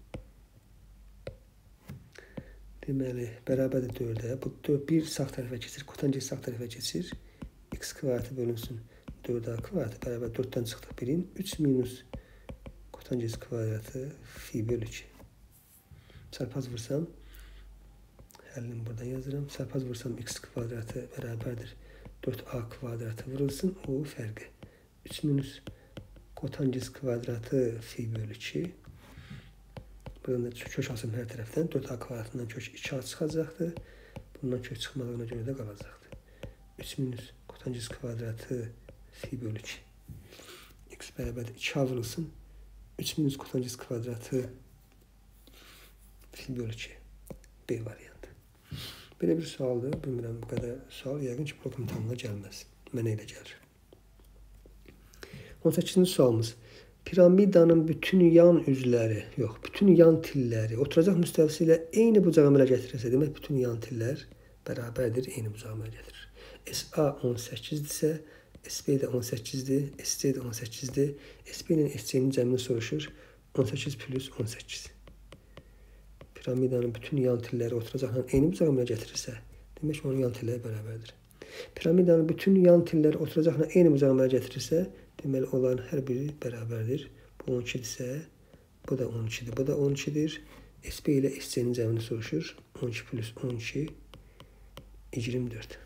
Deməli bərabərdir 4'ə. Bu 4 bir sağ tərəfə keçir. Kotangens sağ tərəfə keçir. X kvadratı bölünsün 4a kvadratı bərabər 4'dən çıxdıq 1'in 3 minus kotangens kvadratı fi bölü 2. Çarpaz vursam, həllini buradan yazıram. Çarpaz vursam x kvadratı bərabərdir 4a kvadratı vurulsun. O fərqi. 3 minus kotangens kvadratı fi bölü 2. Buradan da kök alsam hər tərəfdən. 4a kvadratından kök 2a çıxacaqdır. Bundan kök çıxmadığına görə də qalacaqdır. 3 minus kotangens kvadratı fi bölü 2. X bərabərdir 2a vurulsun. 3 minus kotangens kvadratı fi bölü 2. B variantı. Belə bir sualdır. Bilmirəm, bu qədər sual yəqin ki, blok imtahanına gəlməz. Mənə elə gəlir. 18-ci sualımız. Piramidanın bütün yan üzləri, bütün yan tilləri oturacaq müstəvisi ilə eyni bucağa əmələ gətirirsə, demək, bütün yan tillər bərabərdir, eyni bucağa əmələ gətirir. SA 18-dirsə, SB də 18-dir, SC də 18-dir. SB ilə SC-nin cəmini soruşur. 18 plus 18. Piramidanın bütün yan tilləri oturacaqla eyni bucağa əmələ gətirirsə, demək onun yan tilləri bərabərdir. Piramidanın bütün yan tilləri oturacaqla eyni bucağa əmələ gətirirsə, deməli onların hər biri bərabərdir. Bu 12-dirsə, bu da 12-dir, bu da 12-dir. SB ilə SC-nin cəmini soruşur. 12 plus 12 24.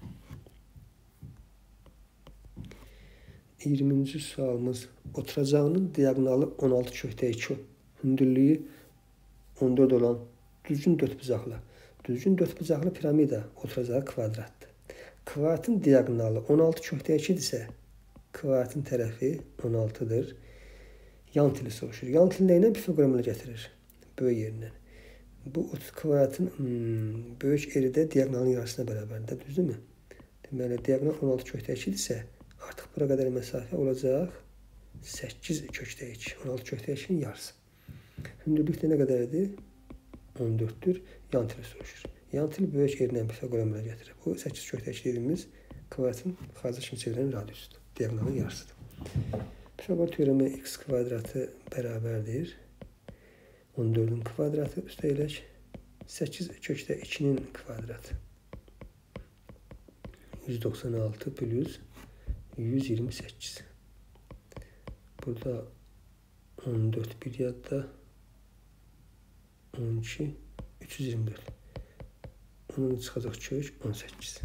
20-ci sualımız. Oturacağının diaqonalı 16/2, hündürlüyü 14 olan düzgün dörtbucaqlı piramida oturacağı kvadratdır. Kvadratın diaqonalı 16/2-dirsə, kvadratın tərəfi 16-dır. Yan tili soruşur. Yan tili ilə Pifaqor əmələ gətirir? Böyük yerindən. Bu kvadratın böyük eri də diaqonalın yarısına bərabərdir, düzdürmü? Deməli, diaqonal 16/2-dirsə, artıq bura qədər məsafə olacaq 8/2. 16/2-nin yarısı. Hündürlük də nə qədərdir? 14'dür. Yan tili soruşur. Yan tili böyük yerindən Pifaqor əmələ gətirir. Bu 8/2 dediyimiz kvadratın xarici kimi çevrilən radiusudur. Diaqonalın yarısıdır. Pifaqor teoremi x kvadratı bərabərdir 14'ün kvadratı üstə gələk 8/2'nin kvadratı. 196 plus 128. Burada 14 bir yadda 12 324. Onun çıxacaq kök 18.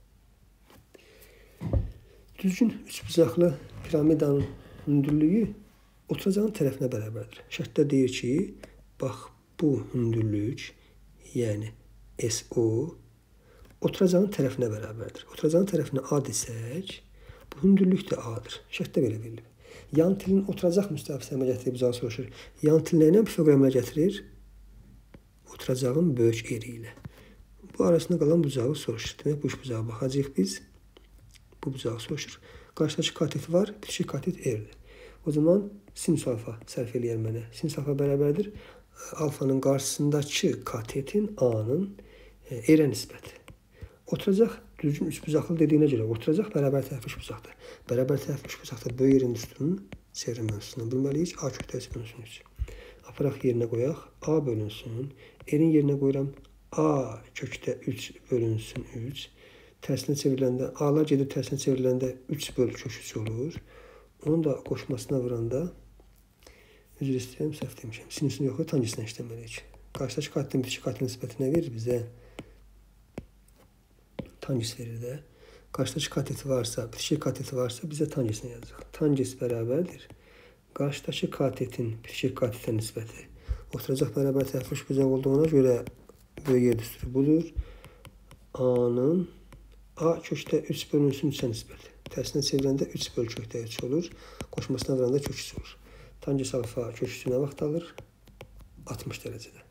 Düzgün üçbucaqlı piramidanın hündürlüyü oturacağın tərəfinə bərabərdir. Şərtdə deyir ki, bax bu hündürlük, yəni SO oturacağın tərəfinə bərabərdir. Oturacağın tərəfinə A desək, bu hündürlük də A-dır. Şərtdə belə verilib. Yan tilin oturacaq müstəvisə əmələ gətirib bucağı soruşur. Yan til ilə Pifaqor əmələ gətirir? oturacağın böyük eri ilə. Bu arasında qalan bucağı soruşur. Demək, bu üç bucağa baxacağıq biz. Bu bucağı soruşur. Qarşıdakı katet var, bitişik katet erdir. O zaman sinüs alfa sərf eləyər mənə. Sinüs alfa bərabərdir alfanın qarşısındakı katetin A-nın erə nisbəti. Oturacaq düzgün üçbucaqlı dediyinə görə oturacaq bərabər tərəfli üçbucaqdır. Bərabər tərəfli üçbucaqda böyük yerin üstünün çevrim ölçüsündən bilməliyik. A kökdə 3 bölünsün 3. Aparaq yerinə qoyaq. A bölünsün. Erin yerinə qoyuram. A kökdə 3 bölünsün 3. Tərsinə çevriləndə, A-lar gedib tərsinə çevriləndə 3 böl kök 3 olur. Onu da qoşmasına vuranda, üzr istəyirəm, səhv demişəm. Sinüsünü yox, tangesinə işləməliyik. Qarşıdakı katetin bitişik katetin nisbəti nə verir bizə? Tanges verir də. Qarşıdakı kateti varsa, bitişik kateti varsa bizə tangesini yazacaq. Tanges bərabərdir. Qarşıdakı katetin bitişik katetə nisbəti. Oturacaq bərabər tərəfli üçbucaq olduğuna görə böyük yer düsturu budur. A-nın A kökdə 3 bölünsün 3-ə nisbəti. Tərsinə çevriləndə 3 böl kökdə 3 olur. Qoşmasına vuranda kök 3 olur. Tanges alfa kök 3 nə vaxt alır? 60 dərəcədə.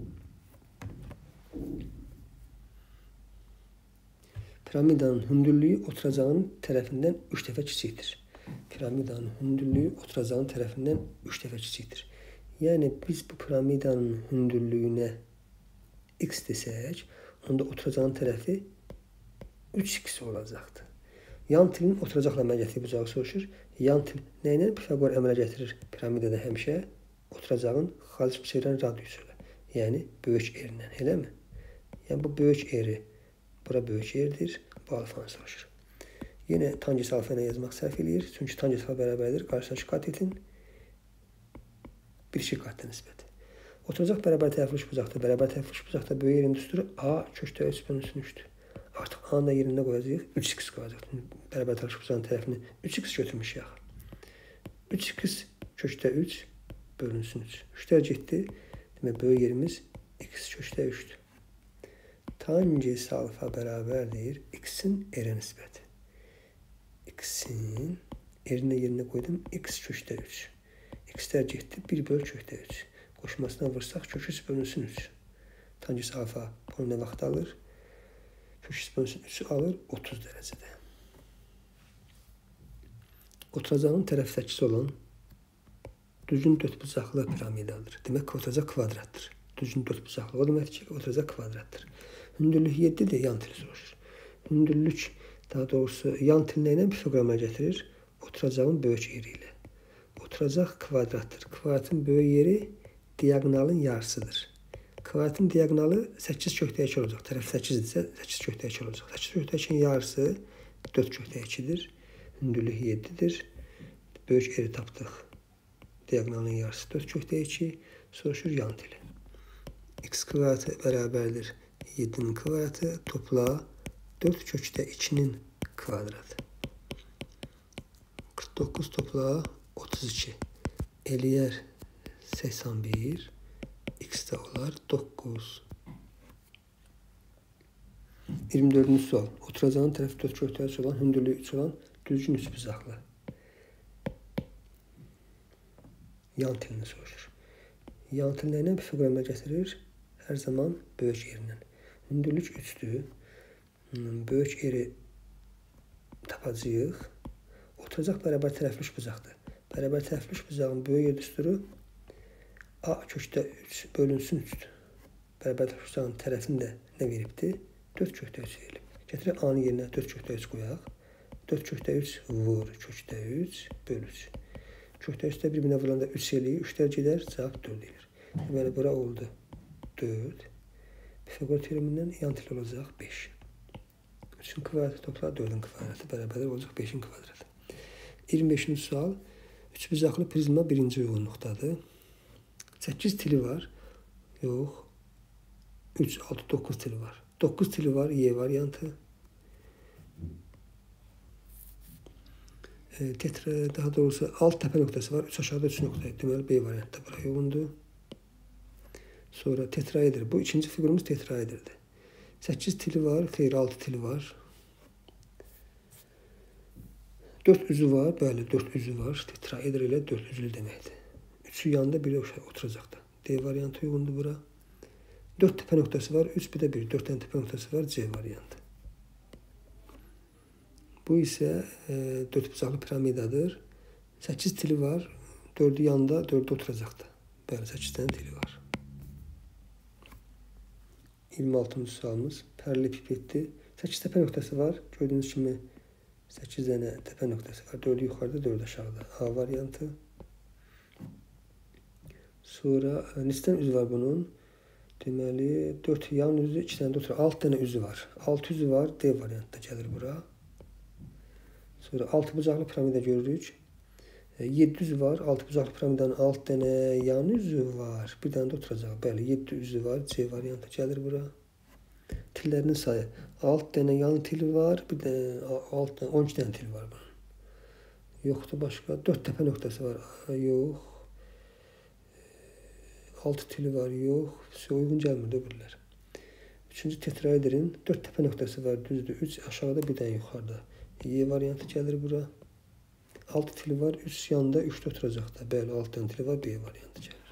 Piramidanın hündürlüyü oturacağın tərəfindən 3 dəfə kiçikdir. Piramidanın hündürlüyü oturacağın tərəfindən 3 dəfə kiçikdir. Yəni biz bu piramidanın hündürlüyünə x desək, onda oturacağın tərəfi 3x olacaqdır. Yan tilin oturacaqla əmələ gətirdiyi bucağı soruşur. Yan til nə ilə Pifaqor əmələ gətirir? Piramidada həmişə oturacağın xaric çevirən radiusu ilə. Yəni böyük erindən, eləmi? Yəni bu böyük eri, bura böyük yerdir, bu alfanı soruşur. Yenə tanges alfa ilə yazmaq səhv eləyir. Çünki tanges alfa bərabərdir qarşıdakı katetin bitişik katetə nisbəti. Oturacaq bərabər tərəfli üçbucaqda. Bərabər tərəfli üçbucaqda böyük yerin düsturu A kökdə 3 bölünsün 3-dür. Artıq A-nın da yerində qoyacağıq. 3x qoyacaq. Bərabər tərəfli üçbucağın tərəfini 3x götürmüşük. 3x kökdə 3 bölünsün 3. 3-lər getdi. Demək, böyük yerimiz x kökdə 3-dür. Tanges alfa bərabərdir x-in erə nisbəti. X-in yerinə qoydum. X kökdə 3. X-lər getdi. 1 böl kökdə 3. Qoşmasına vursaq kök 3 bölünsün 3. Tanges alfa bunu nə vaxt alır? Kök 3 bölünsün 3'ü alır 30 dərəcədə. Oturacağın tərəfdəkisi olan düzgün dördbucaqlı piramidadır. Demək ki, oturacaq kvadratdır. Düzgün dördbucaqlı. O deməkdir ki, oturacaq kvadratdır. Hündürlük 7-dir, yan tili soruşur. Hündürlük, daha doğrusu yan til nə ilə Pifaqor əmələ gətirir? Oturacağın böyük yeri ilə. Oturacaq kvadratdır. Kvadratın böyük yeri diaqonalın yarısıdır. Kvadratin diaqonalı 8 kökdə 2 olacaq. Tərəf 8-dirsə 8 kökdə 2 olacaq. 8 kökdə 2-nin yarısı 4 kökdə 2-dir. Hündürlük 7-dir. Böyük eri tapdıq. Diaqonalın yarısı 4 kökdə 2. Soruşur yan tili. X kvadratı bərabərdir 7-nin kvadratı. Topla 4 kökdə 2-nin kvadratı. 49 topla 32. Eləyər 81. X-də olar 9. 24-cü sual. Oturacağın tərəfi 4 kökdə 3 olan, hündürlüyü 3 olan düzgün üçbucaqlı. Yan tilini soruşur. Yan til nə ilə Pifaqor əmələ gətirir? Hər zaman böyük yerindən. Hündürlük 3-dür. Böyük eri tapacağıq. Oturacaq bərabər tərəfli üçbucaqdır. Bərabər tərəfli üçbucağın böyük yer düsturu A kökdə 3 bölünsün 3-dür. Bərabər üçbucağın tərəfində nə veribdir? 4 kökdə 3 verilib. Gətirək A-nın yerinə 4 kökdə 3 qoyaq. 4 kökdə 3 vur kökdə 3 böl 3. Kökdə 3-də bir-birinə vuranda 3 eləyir. 3-lər gedər, cavab 4 eləyir. Deməli, bura oldu 4. Pifaqor teoremindən yan til olacaq 5. 3-ün kvadratı topla 4-ün kvadratı bərabər olacaq 5-in kvadratı. 25-ci sual. Üçbucaqlı prizma birinci uyğunluqdadır. 8 tili var. Yox. 3, 6, 9 tili var. 9 tili var. Y variantı. Daha doğrusu alt təpə nöqtəsi var. 3 aşağıda 3 nöqtə. Deməli, B variantda bura uyğundur. Sonra tetraeder. Bu ikinci fiqurumuz tetraederdir. 8 tili var. Xeyr, 6 tili var. 4 üzü var. Bəli, 4 üzü var. Tetraeder ilə 4 üzlü deməkdir. 3'ü yanında biri oturacaqdır. D variantı uyğundur bura. 4 təpə nöqtəsi var, 3 bir də 1. 4 dənə təpə nöqtəsi var, C variantı. Bu isə 4 bucaqlı piramidadır. 8 tili var. 4'ü yanda, 4'ü oturacaqda. Bəli, 8 dənə tili var. 26-cı sualımız paralelipipeddir. 8 təpə nöqtəsi var. Gördüyünüz kimi 8 dənə təpə nöqtəsi var. 4'ü yuxarıda, 4'ü aşağıda. A variantı. Sonra neçə üzü var bunun? Deməli 4 yan üzü, 2 dənə də oturur. 6 dənə üzü var. 6 üzü var. D variantda gəlir bura. Sonra 6 bucaqlı piramida görürük. 7 üzü var. 6 bucaqlı piramidanın 6 dənə yan üzü var. Bir dənə də oturacaq. Bəli, 7 üzü var. C variantı gəlir bura. Tillərinin sayı 6 dənə yan tili var. Bir də 12 dənə til var bunun. Yoxdur başqa. 4 təpə nöqtəsi var. Yox. 6 tili var. Yox. Uyğun gəlmir də birlər. 3-cü tetraedrin 4 təpə nöqtəsi var. Düzdür. 3 aşağıda, bir dənə yuxarıda. Y variantı gəlir bura. 6 tili var. 3 yanda, 3 də oturacaqda. Bəli, 6 dənə tili var. B variantı gəlir.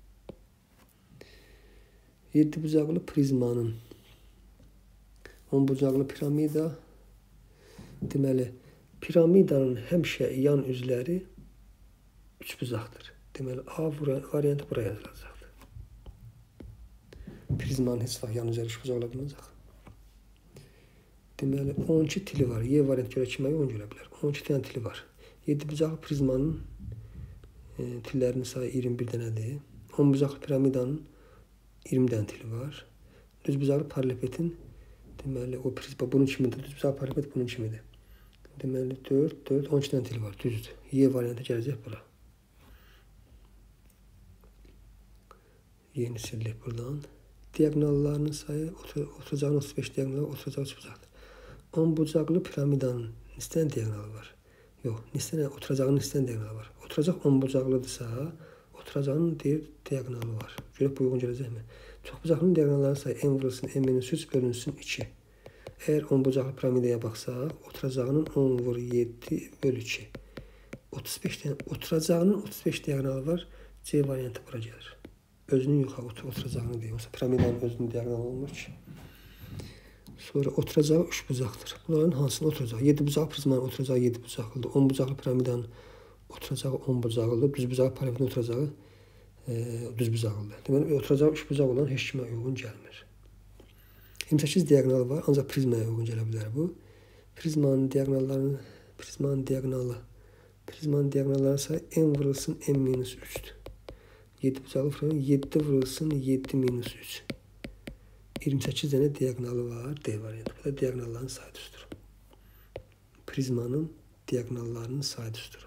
7 bucaqlı prizmanın 10 bucaqlı piramida. Deməli, piramidanın həmişə yan üzləri 3 bucaqdır. Deməli, A variantı buraya yazılacaqdır. Prizmanın heç vaxt yan üzəri 3 bucaq ola bilməyəcək. Deməli, 12 tili var. Y variantı görə kimə 10 görə bilər. 12 dənə tili var. 7 bucaqlı prizmanın tillərinin sayı 21 dənədir. 10 bucaqlı piramidanın 20 dənə tili var. Düz bucaqlı paralelipedin, deməli, o prizma bunun kimidir. Düz bucaqlı paraleliped bunun kimidir. Deməli, 4, 12 dənə tili var. Düzdür. Y variantı gələcək bura. Yeni sildik buradan. Diagonallarının sayı oturacağın 35 diagonal, oturacaq 3 bucaqdır. 10 bucaqlı piramidanın neçə dənə diagonalı var? Yox, neçə dənə oturacağının neçə dənə diagonalı var? Oturacaq 10 bucaqlıdırsa, oturacağının diagonalı var. Görək bu uyğun gələcəkmi? Çox bucaqlının diagonallarının sayı n vurulsun n-3 bölünsün 2. Əgər 10 bucaqlı piramidaya baxsaq, oturacağının 10 vur 7 bölü 2. 35 dənə oturacağının 35 diagonalı var. C variantı bura gəlir. Özünün yuxarı oturacağını deyir. Mesela piramidanın özünün diagonalı olmur ki. Sonra oturacağı 3 bucaqdır. Bunların hansına oturacaq? 7 bucaqlı prizmanın oturacağı 7 bucaqlıdır. 10 bucaqlı piramidanın oturacağı 10 bucaqlıdır. Düz bucaqlı piramidin oturacağı düz bucaqlıdır. Deməli, oturacağı 3 bucaq olan heç kimə uyğun gəlmir. 28 diagonalı var, ancaq prizmaya uyğun gələ bilər bu. Prizmanın diagonalları sayı n vurulsun n-3'dür. 7 bucaqlı piramidin 7 vurulsun 7 minus 3. 28 dənə diagonalı var. D variantı. Bu da diagonalların sayı düzdür. Prizmanın diagonallarının sayı düzdür.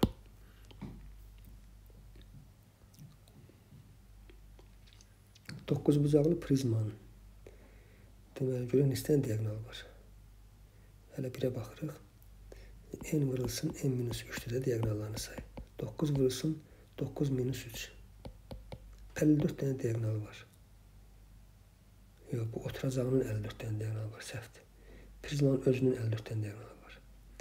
Dokuz bucaqlı prizmanın. Deməli, görək neçə dənə diagonalı var. Hələ birə baxırıq. N vurulsun n-3'dür də diagonallarının sayı. 9 vurulsun 9 minus 3. 54 dənə diagonalı var. Yox, bu oturacağının 54 dənə diagonalı var, səhvdir. Prizmanın özünün 54 dənə diagonalı var.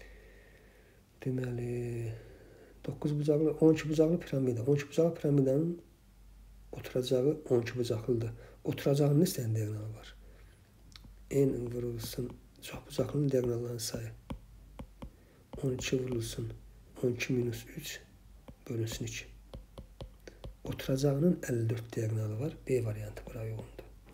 Deməli, 12 bucaqlı piramida. 12 bucaqlı piramidanın oturacağı 12 bucaqlıdır. Oturacağının neçə dənə diagonalı var? N vurulsun, çox bucaqlının diagonallarının sayı. 12 vurulsun 12 minus 3 bölünsün 2. Oturacağının 54 diagonalı var. B variantı bura uyğundur.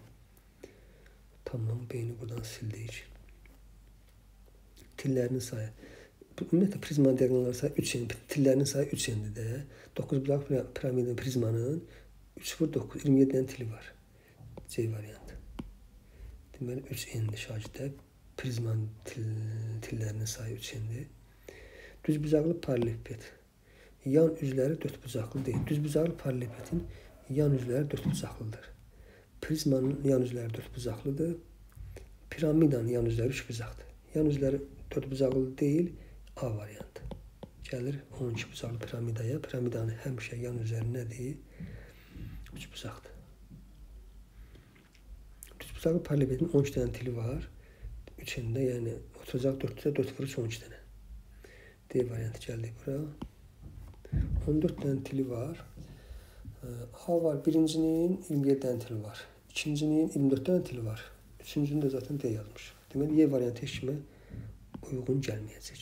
Tamam, B'ni buradan sildik. Tillərinin sayı. Ümumiyyətlə, prizmanın diagonalları sayı 3 n. Tillərinin sayı 3 n'dir də. 9 bucaqlı piramidin prizmanın 3 vur 9, 27 dənə tili var. C variantı. Deməli, 3 n'dir şagirddə. Prizmanın tillərinin sayı 3 n'dir. Düz bucaqlı paraleliped. Yan üzləri 4 bucaqlı deyil. Düz bucaqlı paralelipedin yan üzləri 4 bucaqlıdır. Prizmanın yan üzləri 4 bucaqlıdır. Piramidanın yan üzləri 3 bucaqdır. Yan üzləri 4 bucaqlı deyil, A variantı. Gəlir 12 bucaqlı piramidaya. Piramidanın həmişə yan üzəri nədir? 3 bucaqdır. Düz bucaqlı paralelipedin 12 dənə tili var. 3 n'də, yəni oturacaq 4'də 4 vurur 12 dənə. D variantı gəldi bura. 14 dənə tili var. A var, birincinin 27 dənə tili var. İkincinin 24 dənə dili var. Üçüncünü də zaten D yazmış. Deməli, Y variantı heç kimə uyğun gəlməyəcək.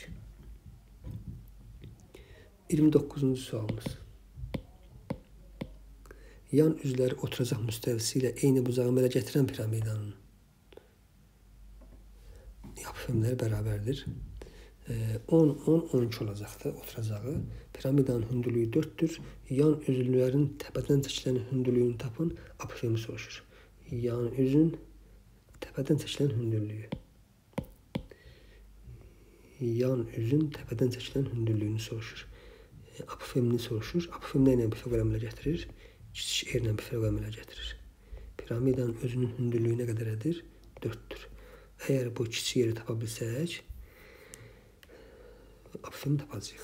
29-cu sualımız. Yan üzləri oturacaq müstəvisi ilə eyni bucağı əmələ gətirən piramidanın yapı bərabərdir. 10, 10, 12 olacaqdır oturacağı. Piramidanın hündürlüyü 4-dür. Yan üzvlərin təpədən çəkilən hündürlüyünü tapın, apofemi soruşur. Yan üzün təpədən çəkilən hündürlüyü. Yan üzün təpədən çəkilən hündürlüyünü soruşur. Apofemini soruşur. Apofem nə ilə Pifaqor əmələ gətirir? Kiçik R ilə Pifaqor əmələ gətirir. Piramidanın özünün hündürlüyü nə qədərdir? 4-dür. Əgər bu kiçik yeri tapa bilsək, apofemi tapacağıq.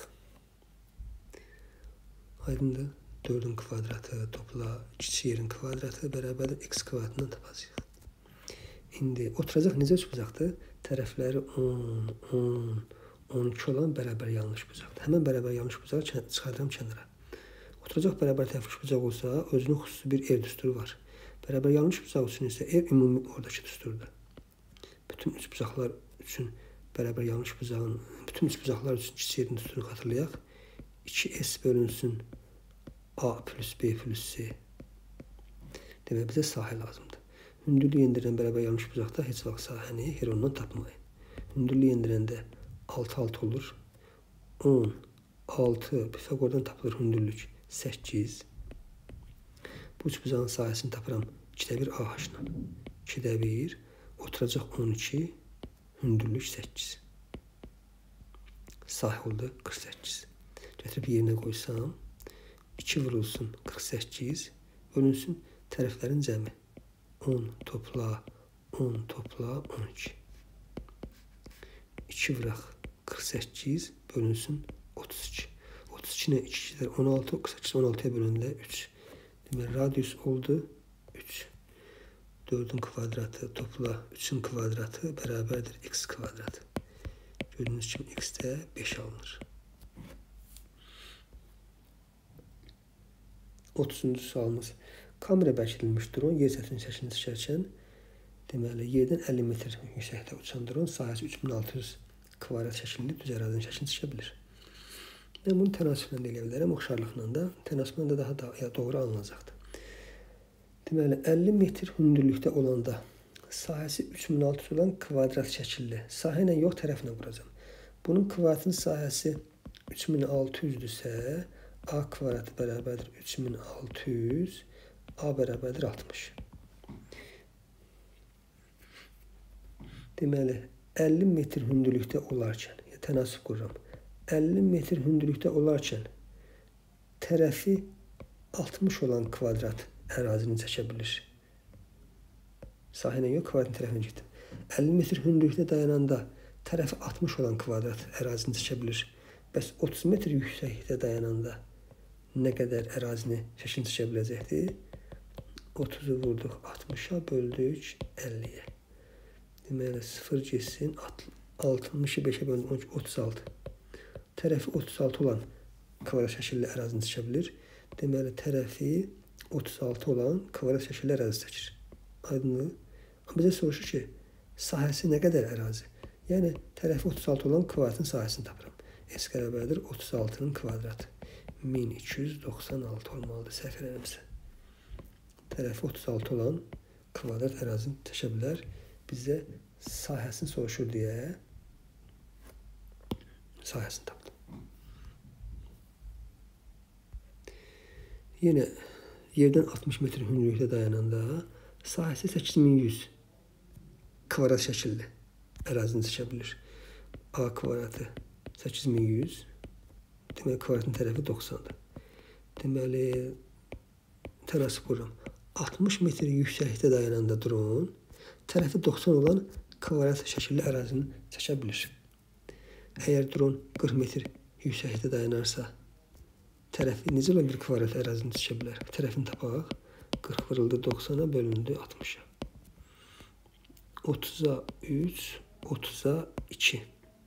Aydındır. 4-ün kvadratı topla kiçik yerin kvadratı bərabərdir x kvadratından tapacağıq. İndi oturacaq necə çıxacaqdır? Tərəfləri 10, 10, 12 olan bərabər yanlış bucaqdır. Həmən bərabər yanlış bucağı çıxardıram kənara. Oturacaq bərabər tərəfli bucaq olsa, özünün xüsusi bir R düsturu var. Bərabər yanlış bucaq üçün isə R ümumi oradakı düsturdur. Bütün üç bucaqlar üçün bərabər yanlış bucağın, bütün üç bucaqlar üçün kiçik yerin düsturunu xatırlayaq. 2S bölünsün A plus B plus C. Demək, bizə sahə lazımdır. Hündürlük endirən bərabər yanlış bucaqda heç vaxt sahəni herondan tapmayın. Hündürlük endirəndə 6, 6 olur. 10, 6, Pifaqordan tapılır hündürlük 8. Bu üç bucağın sahəsini tapıram 2-də 1 AH-la. 2-də 1, oturacaq 12, hündürlük 8. Sahə oldu 48. Gətirib yerinə qoysam, 2 vurulsun 48, bölünsün tərəflərin cəmi. 10 topla, 10 topla, 12. 2 vuraq 48, bölünsün 32. 32 ilə 2 gedər 16, 48, 16-ya bölündə 3. Demək, radius oldu 3. 4-ün kvadratı topla 3-ün kvadratı bərabərdir x kvadratı. Gördüyünüz kimi x-də 5 alınır. 30-cu sualımız. Kamera bərkidilmiş dron yer səthinin şəklini çəkərkən, deməli, yerdən 50 metr yüksəkdə uçan dron sahəsi 3600 kvadrat şəklində düz ərazinin şəklini çəkə bilir. Mən bunu tənasüblə də eləyə bilərəm, oxşarlıqla da. Tənasüblə də daha doğru alınacaqdır. Deməli, 50 metr hündürlükdə olanda sahəsi 3600 olan kvadrat şəkilli. Sahə ilə yox, tərəflə vuracam. Bunun kvadratın sahəsi 3600-dürsə, A kvadratı bərabərdir 3600, A bərabərdir 60. Deməli, 50 metr hündürlükdə olarkən, tənasüb qururam. 50 metr hündürlükdə olarkən tərəfi 60 olan kvadrat ərazini çəkə bilir. Sahə ilə yox, kvadratın tərəfinə getdim. 50 metr hündürlükdə dayananda tərəfi 60 olan kvadrat ərazini çəkə bilir. Bəs 30 metr yüksəklikdə dayananda nə qədər ərazini şəklini çəkə biləcəkdir? 30-u vurduq 60-a, böldük 50-yə. Deməli, 0 geçsin, 60-ı 5-ə böldük 36. Tərəfi 36 olan kvadrat şəkilli ərazini çəkə bilir. Deməli, tərəfi 36 olan kvadrat şəkilli ərazi çəkir. Aydındır. Amma bizə soruşur ki, sahəsi nə qədər ərazi? Yəni, tərəfi 36 olan kvadratın sahəsini tapıram. S bərabərdir 36-nın kvadratı. 1296 olmalıdır, səhv eləmirəmsə. Tərəfi 36 olan kvadrat ərazini çəkə bilər. Bizə sahəsini soruşur deyə sahəsini tapdım. Yenə yerdən 60 metr hündürlükdə dayananda sahəsi 8100 kvadrat şəkilli ərazini çəkə bilir. A kvadratı 8100, deməli kvadratın tərəfi 90-dır. Deməli, tənasüb qururam. 60 metr yüksəklikdə dayananda dron tərəfi 90 olan kvadrat şəkilli ərazini çəkə bilir. Əgər dron 40 metr yüksəklikdə dayanarsa, tərəfi necə olan bir kvadrat ərazini çəkə bilər? Tərəfini tapaq. 40 vuruldu 90-a, bölündü 60-a. 30-a 3, 30-a 2.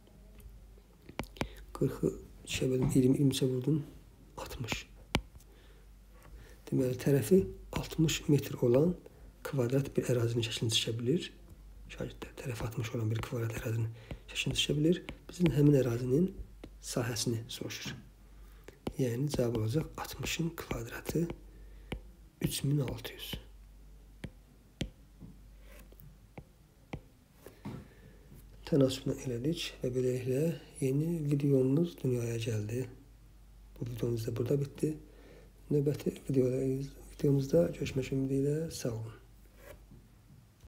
40-ı 2-ə bölüm, 20-ə vurdum 60. Deməli, tərəfi 60 metr olan kvadrat bir ərazinin şəklini çəkə bilir. Şagirdlər tərəf atmış olan bir kvadrat ərazinin şəklini çəkə bilir. Bizim həmin ərazinin sahəsini soruşur. Yəni cavab olacaq 60-ın kvadratı 3600. Tənasübünü elədik və beləliklə yeni videomuz dünyaya gəldi. Bu videomuz da burada bitdi. Növbəti videomuzda görüşmək ümidilə sağ olun.